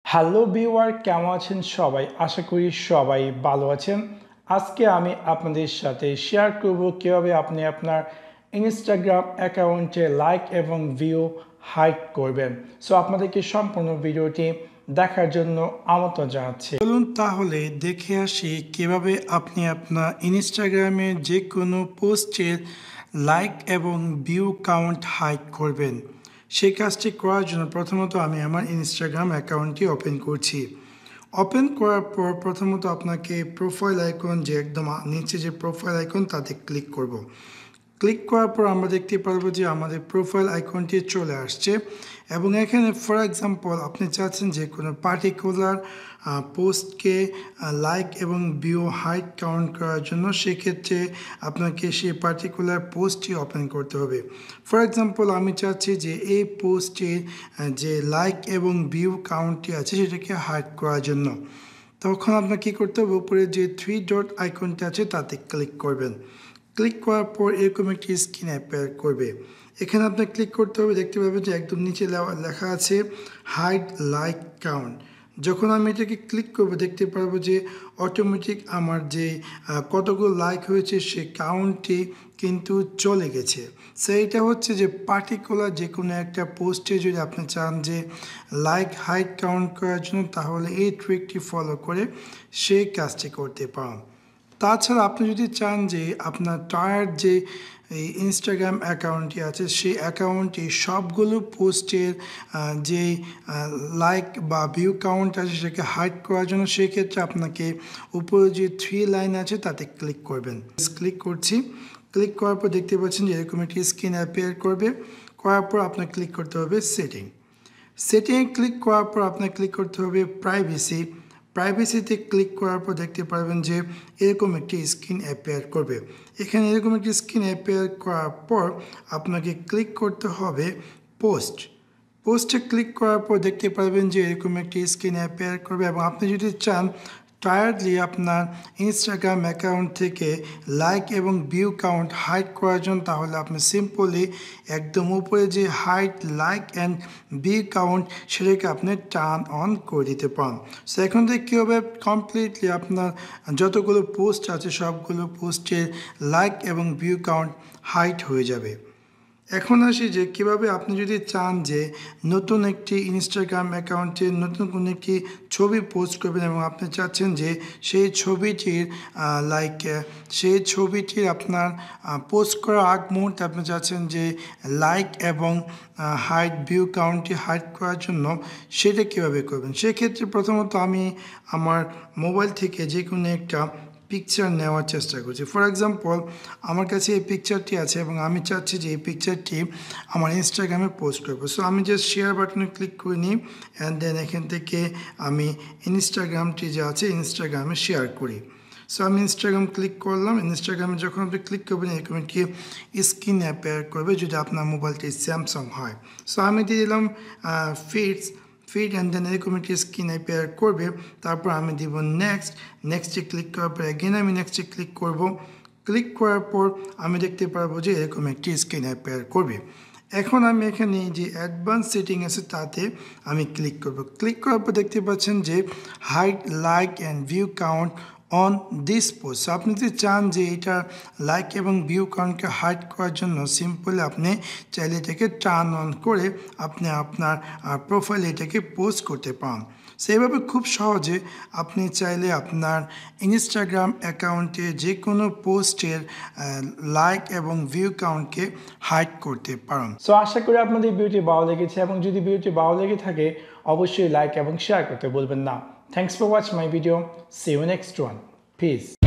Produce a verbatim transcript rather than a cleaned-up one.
Hello viewer, কেমন আছেন সবাই? আশা করি সবাই ভালো আছেন। আজকে আমি আপনাদের সাথে শেয়ার করব কিভাবে আপনি আপনার ইনস্টাগ্রাম অ্যাকাউন্টে লাইক এবং ভিউ হাইড করবেন। সো আপনাদেরকে সম্পূর্ণ ভিডিওটি দেখার জন্য আমন্ত্রণ জানাচ্ছি। চলুন তাহলে দেখে আসি কিভাবে আপনি আপনার ইনস্টাগ্রামে যে কোনো পোস্টের লাইক এবং ভিউ কাউন্ট হাইড করবেন। সেই কাজটি করার জন্য প্রথমত আমি আমার ইনস্টাগ্রাম অ্যাকাউন্টটি ওপেন করছি। ওপেন করার পর প্রথমত আপনাকে প্রোফাইল আইকন, যে একদম নিচে যে প্রোফাইল আইকন, তাতে ক্লিক করব। ক্লিক করার পর আমরা দেখতে পারবো যে আমাদের প্রোফাইল আইকনটি চলে আসছে এবং এখানে ফর এক্সাম্পল আপনি চাচ্ছেন যে কোনো পার্টিকুলার পোস্টকে লাইক এবং ভিউ হাইড কাউন্ট করার জন্য, সেক্ষেত্রে আপনাকে সেই পার্টিকুলার পোস্টটি ওপেন করতে হবে। ফর এক্সাম্পল আমি চাচ্ছি যে এই পোস্টের যে লাইক এবং ভিউ কাউন্টটি আছে সেটাকে হাইড করার জন্য। তখন আপনাকে কী করতে হবে, উপরে যে থ্রি ডট আইকনটি আছে তাতে ক্লিক করবেন। ক্লিক করার পর এরকম একটি স্ক্রিন অ্যাপিয়ার করবে। এখানে আপনার ক্লিক করতে হবে, দেখতে পাবেন যে একদম নিচে লেখা আছে হাইড লাইক কাউন্ট। যখন আমি এটাকে ক্লিক করব দেখতে পারবো যে অটোমেটিক আমার যে কতগুলো লাইক হয়েছে সে কাউন্টটি কিন্তু চলে গেছে। সো এটা হচ্ছে যে পার্টিকুলার যে কোনো একটা পোস্টে যদি আপনি চান যে লাইক হাইড কাউন্ট করার জন্য, তাহলে এই ট্রিকটি ফলো করে সেই কাজটি করতে পারেন। তাছাড়া আপনি যদি চান যে আপনার টায়ার যে এই ইনস্টাগ্রাম অ্যাকাউন্টটি আছে সেই অ্যাকাউন্টটি সবগুলো পোস্টের যে লাইক বা ভিউ কাউন্ট আছে সেটাকে হাইড করার জন্য, সেক্ষেত্রে আপনাকে উপরে যে থ্রি লাইন আছে তাতে ক্লিক করবেন। ক্লিক করছি। ক্লিক করার পর দেখতে পাচ্ছেন যে এরকম একটি স্ক্রিন অ্যাপিয়ার করবে। করার পর আপনার ক্লিক করতে হবে সেটিং। সেটিংয়ে ক্লিক করার পর আপনার ক্লিক করতে হবে প্রাইভেসি। প্রাইভেসিতে ক্লিক করার পর দেখতে পারবেন যে এরকম একটি স্ক্রিন অ্যাপিয়ার করবে। এখানে এরকম একটি স্ক্রিন অ্যাপিয়ার করার পর আপনাকে ক্লিক করতে হবে পোস্ট। পোস্টে ক্লিক করার পর দেখতে পারবেন যে এরকম একটি স্ক্রিন অ্যাপিয়ার করবে এবং আপনি যদি চান টায়ারলি আপনার ইনস্টাগ্রাম অ্যাকাউন্ট থেকে লাইক এবং ভিউ কাউন্ট হাইড করার জন্য, তাহলে আপনি সিম্পলি একদম উপরে যে hide like and view count সেটাকে আপনি টার্ন অন করে দিতে পারেন। সো এখন থেকে কী হবে, কমপ্লিটলি আপনার যতগুলো পোস্ট আছে সবগুলো পোস্টের লাইক এবং ভিউ কাউন্ট হাইড হয়ে যাবে। এখন আসি যে কীভাবে আপনি যদি চান যে নতুন একটি ইনস্টাগ্রাম অ্যাকাউন্টে নতুন কোনো একটি ছবি পোস্ট করবেন এবং আপনি চাচ্ছেন যে সেই ছবিটির লাইক সেই ছবিটির আপনার পোস্ট করার আগ মুহূর্তে আপনি চাচ্ছেন যে লাইক এবং হাইড ভিউ কাউন্টটি হাইড করার জন্য, সেটা কীভাবে করবেন। সেক্ষেত্রে প্রথমত আমি আমার মোবাইল থেকে যে কোনো একটা পিকচার নেওয়ার চেষ্টা করছি। ফর এক্সাম্পল আমার কাছে এই পিকচারটি আছে এবং আমি চাচ্ছি যে এই পিকচারটি আমার ইনস্টাগ্রামে পোস্ট করবো। সো আমি জাস্ট শেয়ার বাটনে ক্লিক করে নিই অ্যান্ড দেন এখান থেকে আমি ইনস্টাগ্রামটি যে আছে ইনস্টাগ্রামে শেয়ার করি। সো আমি ইনস্টাগ্রাম ক্লিক করলাম। ইনস্টাগ্রামে যখন আপনি ক্লিক করবেন এরকম একটি স্ক্রিন অ্যাপিয়ার করবে যদি আপনার মোবাইলটি স্যামসাং হয়। সো আমি দিয়ে দিলাম ফিডস ফিড অ্যান্ড দেন এরকম একটি স্ক্রিন অ্যাপিয়ার করবে। তারপর আমি দিব নেক্সট। নেক্সটে ক্লিক করার পর অ্যাগেন আমি নেক্সটে ক্লিক করব। ক্লিক করার পর আমি দেখতে পারবো যে এরকম একটি স্ক্রিন অ্যাপিয়ার করবে। এখন আমি এখানে যে অ্যাডভান্স সেটিং আছে তাতে আমি ক্লিক করব। ক্লিক করার পর দেখতে পাচ্ছেন যে hide like and view count on this post. আপনি যদি চান যে এটা লাইক এবং ভিউ কাউন্টকে হাইড করার জন্য, সিম্পলি আপনি চাইলে এটাকে টার্ন অন করে আপনি আপনার প্রোফাইলে এটাকে পোস্ট করতে পারেন। সেইভাবে খুব সহজে আপনি চাইলে আপনার ইনস্টাগ্রাম অ্যাকাউন্টে যে কোনো পোস্টের লাইক এবং ভিউ কাউন্টকে হাইড করতে পারেন। সো আশা করি আপনাদের ভিডিওটি ভালো লেগেছে এবং যদি ভিডিওটি ভালো লেগে থাকে অবশ্যই লাইক এবং শেয়ার করতে বলবেন না। Thanks for watching my video. See you next one. Peace.